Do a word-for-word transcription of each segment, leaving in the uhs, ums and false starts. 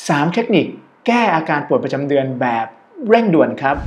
สามเทคนิคแก้อาการปวดประจำเดือนแบบเร่งด่วนครับ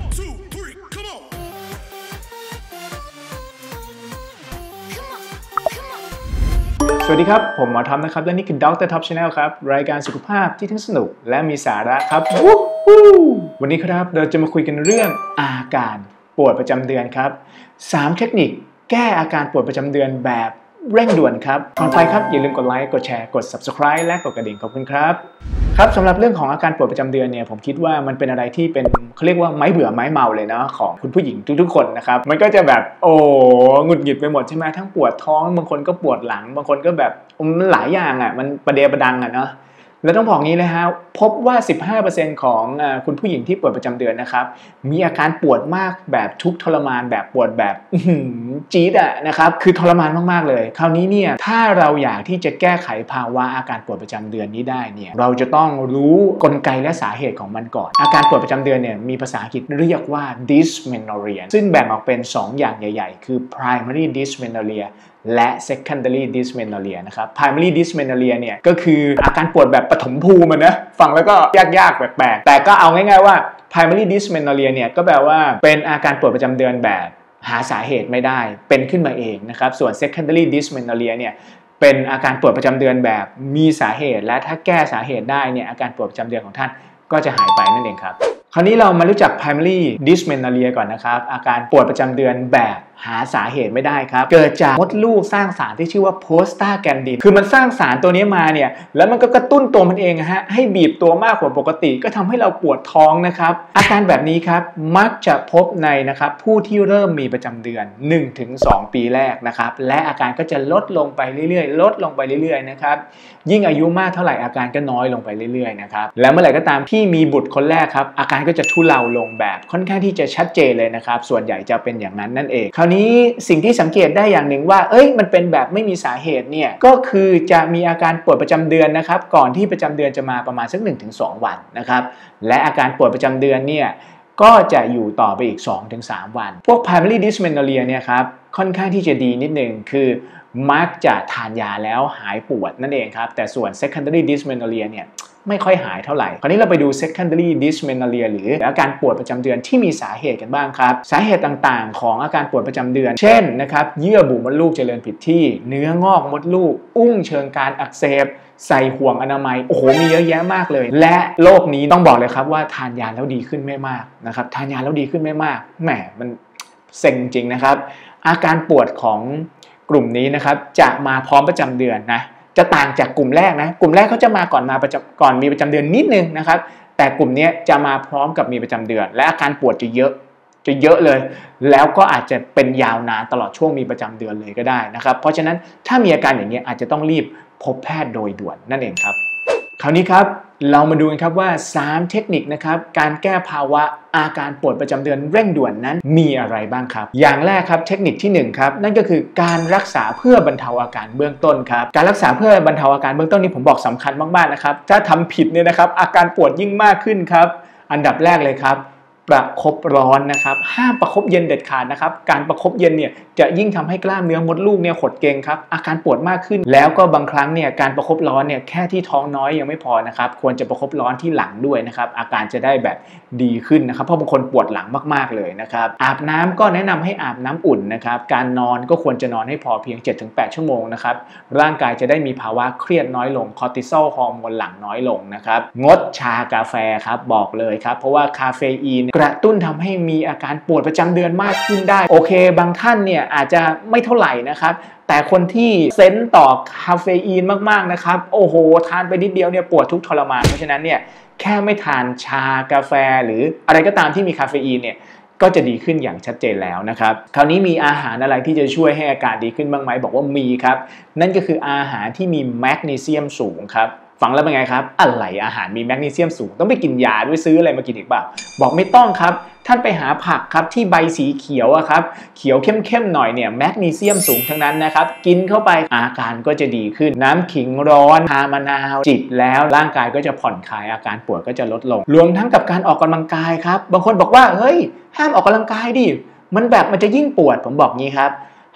สวัสดีครับผมหมอทอมนะครับและนี่คือ ด็อกเตอร์ Top Channel ครับรายการสุขภาพที่ทั้งสนุกและมีสาระครับวันนี้ครับเราจะมาคุยกันเรื่องอาการปวดประจำเดือนครับสามเทคนิคแก้อาการปวดประจำเดือนแบบเร่งด่วนครับก่อนไปครับอย่าลืมกดไลค์กดแชร์กด ซับสไครบ์ และกดกระดิ่งขอบคุณครับครับสำหรับเรื่องของอาการปวดประจำเดือนเนี่ยผมคิดว่ามันเป็นอะไรที่เป็นเขาเรียกว่าไม้เบื่อไม้เมาเลยนะของคุณผู้หญิงทุกๆคนนะครับมันก็จะแบบโอ้หงุดหงิดไปหมดใช่ไหมทั้งปวดท้องบางคนก็ปวดหลังบางคนก็แบบมันหลายอย่างอ่ะมันประเดประดังอ่ะเนาะแล้วต้องบอกงี้เลยฮะพบว่า สิบห้าเปอร์เซ็นต์ ของคุณผู้หญิงที่ปวดประจำเดือนนะครับมีอาการปวดมากแบบทุกข์ทรมานแบบปวดแบบจี๊ดอะนะครับคือทรมานมากๆเลยคราวนี้เนี่ยถ้าเราอยากที่จะแก้ไขภาวะอาการปวดประจำเดือนนี้ได้เนี่ยเราจะต้องรู้กลไกและสาเหตุของมันก่อนอาการปวดประจำเดือนเนี่ยมีภาษาอังกฤษเรียกว่า dysmenorrhea ซึ่งแบ่งออกเป็นสองอย่างใหญ่ๆคือ primary dysmenorrheaและ secondary dysmenorrhea นะครับ primary dysmenorrhea เนี่ยก็คืออาการปวดแบบปฐมภูมินะฟังแล้วก็ยากๆแปลกๆแต่ก็เอาง่ายๆว่า primary dysmenorrhea เนี่ยก็แปลว่าเป็นอาการปวดประจำเดือนแบบหาสาเหตุไม่ได้เป็นขึ้นมาเองนะครับส่วน secondary dysmenorrhea เนี่ยเป็นอาการปวดประจำเดือนแบบมีสาเหตุและถ้าแก้สาเหตุได้เนี่ยอาการปวดประจำเดือนของท่านก็จะหายไปนั่นเองครับคราวนี้เรามารู้จัก primary dysmenorrhea ก่อนนะครับอาการปวดประจำเดือนแบบหาสาเหตุไม่ได้ครับเกิดจากมดลูกสร้างสารที่ชื่อว่าโพสตาแกนดินคือมันสร้างสารตัวนี้มาเนี่ยแล้วมันก็กระตุ้นตัวมันเองฮะให้บีบตัวมากกว่าปกติก็ทำให้เราปวดท้องนะครับอาการแบบนี้ครับมักจะพบในนะครับผู้ที่เริ่มมีประจำเดือน หนึ่งถึงสอง ปีแรกนะครับและอาการก็จะลดลงไปเรื่อยๆลดลงไปเรื่อยๆนะครับยิ่งอายุมากเท่าไหร่อาการก็น้อยลงไปเรื่อยๆนะครับแล้วเมื่อไหร่ก็ตามที่มีบุตรคนแรกครับอาการก็จะทุเลาลงแบบค่อนข้างที่จะชัดเจนเลยนะครับส่วนใหญ่จะเป็นอย่างนั้นนั่นเองคราวนี้สิ่งที่สังเกตได้อย่างหนึ่งว่าเอ้ยมันเป็นแบบไม่มีสาเหตุเนี่ยก็คือจะมีอาการปวดประจำเดือนนะครับก่อนที่ประจำเดือนจะมาประมาณสัก หนึ่งถึงสอง วันนะครับและอาการปวดประจำเดือนเนี่ยก็จะอยู่ต่อไปอีก สองถึงสาม วันพวก primary dysmenorrhea เนี่ยครับค่อนข้างที่จะดีนิดนึงคือมักจะทานยาแล้วหายปวดนั่นเองครับแต่ส่วน secondary dysmenorrhea เนี่ยไม่ค่อยหายเท่าไหร่คราวนี้เราไปดู secondary dysmenorrhea หรืออาการปวดประจำเดือนที่มีสาเหตุกันบ้างครับสาเหตุต่างๆของอาการปวดประจำเดือนเช่นนะครับเยื่อบุมดลูกเจริญผิดที่เนื้องอกมดลูกอุ้งเชิงการอักเสบใส่ห่วงอนามัยโอ้โหมีเยอะแยะมากเลยและโรคนี้ต้องบอกเลยครับว่าทานยาแล้วดีขึ้นไม่มากนะครับทานยาแล้วดีขึ้นไม่มากแหมมันเซ็งจริงนะครับอาการปวดของกลุ่มนี้นะครับจะมาพร้อมประจำเดือนนะจะต่างจากกลุ่มแรกนะกลุ่มแรกเขาจะมาก่อนมาประจำก่อนมีประจำเดือนนิดนึงนะครับแต่กลุ่มนี้จะมาพร้อมกับมีประจำเดือนและอาการปวดจะเยอะจะเยอะเลยแล้วก็อาจจะเป็นยาวนานตลอดช่วงมีประจำเดือนเลยก็ได้นะครับเพราะฉะนั้นถ้ามีอาการอย่างนี้อาจจะต้องรีบพบแพทย์โดยด่วนนั่นเองครับคราวนี้ครับเรามาดูกันครับว่าสามเทคนิคนะครับการแก้ภาวะอาการปวดประจำเดือนเร่งด่วนนั้นมีอะไรบ้างครับอย่างแรกครับเทคนิคที่หนึ่งครับนั่นก็คือการรักษาเพื่อบรรเทาอาการเบื้องต้นครับการรักษาเพื่อบรรเทาอาการเบื้องต้นนี้ผมบอกสำคัญมากๆนะครับถ้าทำผิดเนี่ยนะครับอาการปวดยิ่งมากขึ้นครับอันดับแรกเลยครับประคบร้อนนะครับห้ามประคบเย็นเด็ดขาดนะครับการประคบเย็นเนี่ยจะยิ่งทำให้กล้ามเนื้อมดลูกเนี่ยหดเกร็งครับอาการปวดมากขึ้นแล้วก็บางครั้งเนี่ยการประคบร้อนเนี่ยแค่ที่ท้องน้อยยังไม่พอนะครับควรจะประคบร้อนที่หลังด้วยนะครับอาการจะได้แบบดีขึ้นนะครับเพราะบางคนปวดหลังมากๆเลยนะครับอาบน้ำก็แนะนำให้อาบน้ำอุ่นนะครับการนอนก็ควรจะนอนให้พอเพียง เจ็ดถึงแปด ชั่วโมงนะครับร่างกายจะได้มีภาวะเครียดน้อยลงคอร์ติซอลฮอร์โมนหลั่งน้อยลงนะครับงดชากาแฟครับบอกเลยครับเพราะว่าคาเฟอีนกระตุ้นทำให้มีอาการปวดประจำเดือนมากขึ้นได้โอเคบางท่านเนี่ยอาจจะไม่เท่าไหร่นะครับแต่คนที่เซนส์ต่อคาเฟอีนมากๆนะครับโอ้โหทานไปนิดเดียวเนี่ยปวดทุกทรมานเพราะฉะนั้นเนี่ยแค่ไม่ทานชากาแฟหรืออะไรก็ตามที่มีคาเฟอีนเนี่ยก็จะดีขึ้นอย่างชัดเจนแล้วนะครับคราวนี้มีอาหารอะไรที่จะช่วยให้อาการดีขึ้นบ้างไหมบอกว่ามีครับนั่นก็คืออาหารที่มีแมกนีเซียมสูงครับฟังแล้วเป็นไงครับอะไรอาหารมีแมกนีเซียมสูงต้องไปกินยาด้วยซื้ออะไรมากินอีกเปล่าบอกไม่ต้องครับท่านไปหาผักครับที่ใบสีเขียวอะครับเขียวเข้มๆหน่อยเนี่ยแมกนีเซียมสูงทั้งนั้นนะครับกินเข้าไปอาการก็จะดีขึ้นน้ำขิงร้อนชามะนาวจิบแล้วร่างกายก็จะผ่อนคลายอาการปวดก็จะลดลงรวมทั้งกับการออกกำลังกายครับบางคนบอกว่าเฮ้ยห้ามออกกำลังกายดิมันแบบมันจะยิ่งปวดผมบอกงี้ครับ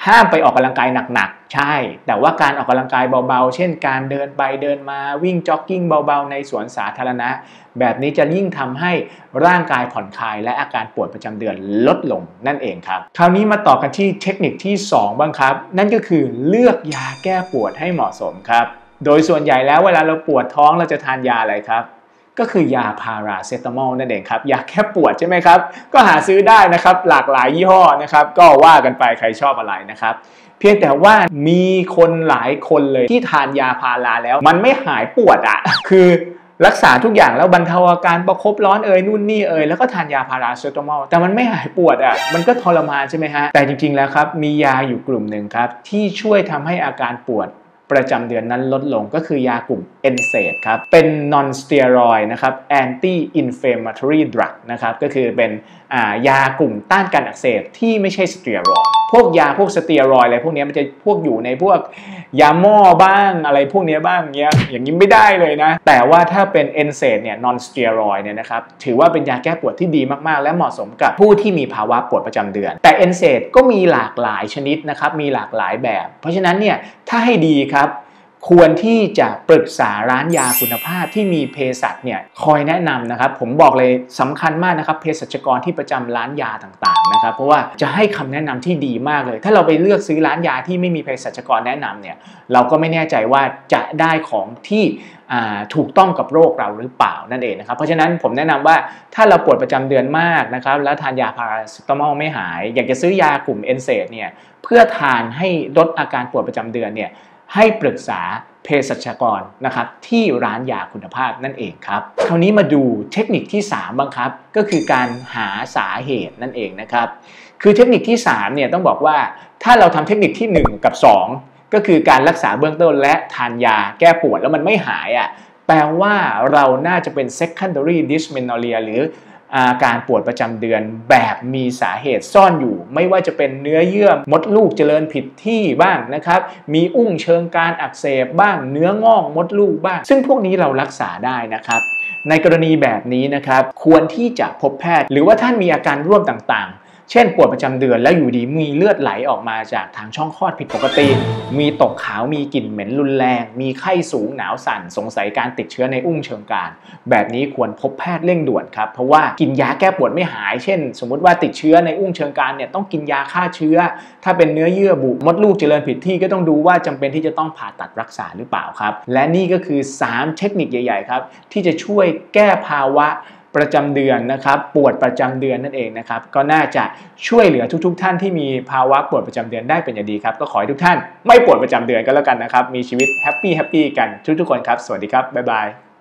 ห้ามไปออกกำลังกายหนักๆใช่แต่ว่าการออกกำลังกายเบาๆเช่นการเดินไปเดินมาวิ่งจ็อกกิ้งเบาๆในสวนสาธารณะแบบนี้จะยิ่งทำให้ร่างกายผ่อนคลายและอาการปวดประจำเดือนลดลงนั่นเองครับคราวนี้มาต่อกันที่เทคนิคที่สองบ้างครับนั่นก็คือเลือกยาแก้ปวดให้เหมาะสมครับโดยส่วนใหญ่แล้วเวลาเราปวดท้องเราจะทานยาอะไรครับก็คือยาพาราเซตามอลนั่นเองครับยาแก้ปวดใช่ไหมครับก็หาซื้อได้นะครับหลากหลายยี่ห้อนะครับก็ว่ากันไปใครชอบอะไรนะครับเพียงแต่ว่ามีคนหลายคนเลยที่ทานยาพาราแล้วมันไม่หายปวดอ่ะคือรักษาทุกอย่างแล้วบรรเทาอาการประคบร้อนเอ่ยนู่นนี่เอ่ยแล้วก็ทานยาพาราเซตามอลแต่มันไม่หายปวดอ่ะมันก็ทรมานใช่ไหมฮะแต่จริงๆแล้วครับมียาอยู่กลุ่มหนึ่งครับที่ช่วยทำให้อาการปวดประจำเดือนนั้นลดลงก็คือยากลุ่ม เอ็น เซด ครับเป็น non steroid นะครับ anti inflammatory drug นะครับก็คือเป็นยากลุ่มต้านการอักเสบที่ไม่ใช่สเตียรอยด์พวกยาพวกสเตียรอยด์อะไรพวกนี้มันจะพวกอยู่ในพวกยาหม้อบ้างอะไรพวกนี้บ้างเงี้ยอย่างนี้ไม่ได้เลยนะแต่ว่าถ้าเป็น เอ็น เซด เนี่ย non steroid เนี่ยนะครับถือว่าเป็นยาแก้ปวดที่ดีมากๆและเหมาะสมกับผู้ที่มีภาวะปวดประจำเดือนแต่ เอ็น เซด ก็มีหลากหลายชนิดนะครับมีหลากหลายแบบเพราะฉะนั้นเนี่ยถ้าให้ดีครับควรที่จะปรึกษาร้านยาคุณภาพที่มีเภสัชเนี่ยคอยแนะนำนะครับผมบอกเลยสำคัญมากนะครับเภสัชกรที่ประจำร้านยาต่างๆนะครับเพราะว่าจะให้คำแนะนำที่ดีมากเลยถ้าเราไปเลือกซื้อร้านยาที่ไม่มีเภสัชกรแนะนำเนี่ยเราก็ไม่แน่ใจว่าจะได้ของที่ถูกต้องกับโรคเราหรือเปล่านั่นเองนะครับเพราะฉะนั้นผมแนะนำว่าถ้าเราปวดประจำเดือนมากนะครับแล้วทานยาพาราเซตามอลไม่หายอยากจะซื้อยากลุ่ม เอ็น เซด เนี่ยเพื่อทานให้ลดอาการปวดประจำเดือนเนี่ยให้ปรึกษาเภสัชกรนะครับที่ร้านยาคุณภาพนั่นเองครับคราวนี้มาดูเทคนิคที่สามบ้างครับก็คือการหาสาเหตุนั่นเองนะครับคือเทคนิคที่สามเนี่ยต้องบอกว่าถ้าเราทำเทคนิคที่หนึ่งกับสองก็คือการรักษาเบื้องต้นและทานยาแก้ปวดแล้วมันไม่หายอ่ะแปลว่าเราน่าจะเป็น secondary dysmenorrhea หรืออาการปวดประจำเดือนแบบมีสาเหตุซ่อนอยู่ไม่ว่าจะเป็นเนื้อเยื่อมดลูกเจริญผิดที่บ้างนะครับมีอุ้งเชิงการอักเสบบ้างเนื้องอกมดลูกบ้างซึ่งพวกนี้เรารักษาได้นะครับในกรณีแบบนี้นะครับควรที่จะพบแพทย์หรือว่าท่านมีอาการร่วมต่างๆเช่นปวดประจำเดือนแล้วอยู่ดีมีเลือดไหลออกมาจากทางช่องคลอดผิดปกติมีตกขาวมีกลิ่นเหม็นรุนแรงมีไข้สูงหนาวสั่นสงสัยการติดเชื้อในอุ้งเชิงกรานแบบนี้ควรพบแพทย์เร่งด่วนครับเพราะว่ากินยาแก้ปวดไม่หายเช่นสมมุติว่าติดเชื้อในอุ้งเชิงกรานเนี่ยต้องกินยาฆ่าเชื้อถ้าเป็นเนื้อเยื่อบุมดลูกเจริญผิดที่ก็ต้องดูว่าจำเป็นที่จะต้องผ่าตัดรักษาหรือเปล่าครับและนี่ก็คือสามเทคนิคใหญ่ๆครับที่จะช่วยแก้ภาวะประจำเดือนนะครับปวดประจำเดือนนั่นเองนะครับก็น่าจะช่วยเหลือทุกๆท่านที่มีภาวะปวดประจำเดือนได้เป็นอย่างดีครับก็ขอให้ทุกท่านไม่ปวดประจำเดือนก็แล้วกันนะครับมีชีวิตแฮปปี้แฮปปี้กันทุกๆคนครับสวัสดีครับบ๊ายบาย